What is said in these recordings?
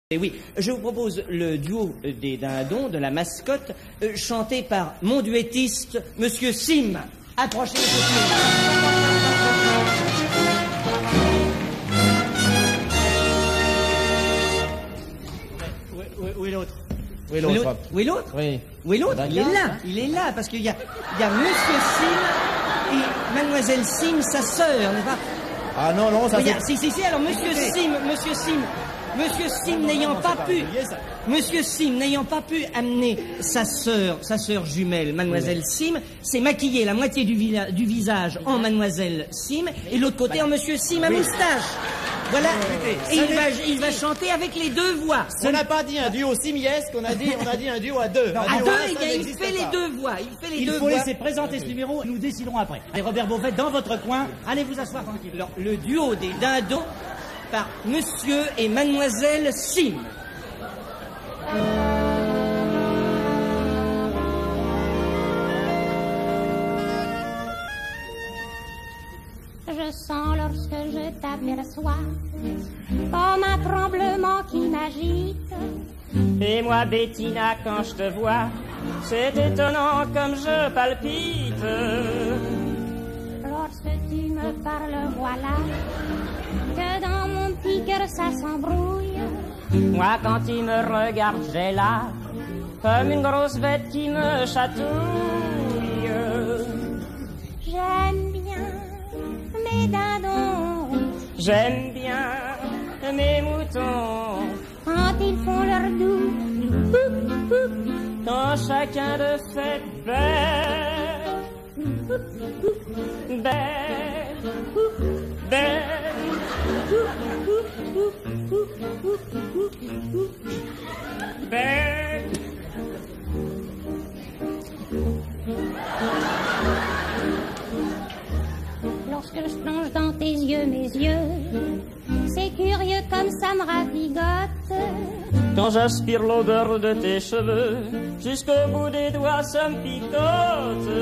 Et oui, je vous propose le duo des dindons de la mascotte, chanté par mon duettiste, Monsieur Sim. Approchez, Monsieur Sim. Où est l'autre? Où est l'autre? Où est l'autre? Oui. Où est l'autre? Il est là, parce qu'il y a Monsieur Sim et Mademoiselle Sim, sa sœur, n'est-ce pas? Ah non, non, ça Oui, c'est... si, alors Monsieur Sim n'ayant pas pu amener sa sœur jumelle, Mademoiselle Sim, s'est maquillé la moitié du visage en Mademoiselle Sim et l'autre côté en Monsieur Sim à moustache. Voilà, et il va chanter avec les deux voix. On n'a pas dit un duo simiesque, on a dit un duo à deux. À deux, il fait les deux voix. Il faut laisser présenter ce numéro, nous déciderons après. Allez, Robert Beauvais, dans votre coin, allez vous asseoir tranquille. Alors, le duo des dindons par Monsieur et Mademoiselle Sim. Je sens lorsque je t'aperçois comme un tremblement qui m'agite. Et moi, Bettina, quand je te vois, c'est étonnant comme je palpite. Lorsque tu me parles, voilà que dans mon petit cœur ça s'embrouille. Moi, quand tu me regardes, j'ai là comme une grosse bête qui me chatouille. J'aime bien mes dindons, J'aime bien mes moutons, quand ils font leur doux. quand chacun de fait belle, belle, belle. Belle. Lorsque je plonge dans tes yeux, mes yeux, c'est curieux comme ça me ravigote. Quand j'aspire l'odeur de tes cheveux, jusqu'au bout des doigts ça me picote.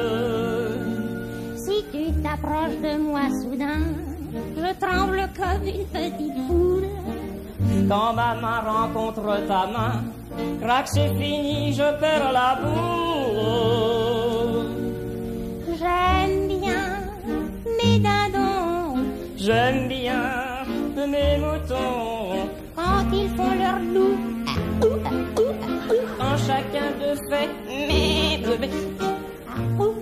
Si tu t'approches de moi soudain, je tremble comme une petite poule. Quand ma main rencontre ta main, crac c'est fini, je perds la boule. J'aime bien mes dindons, J'aime bien mes moutons, quand ils font leur loup. quand chacun de fait mes bébés.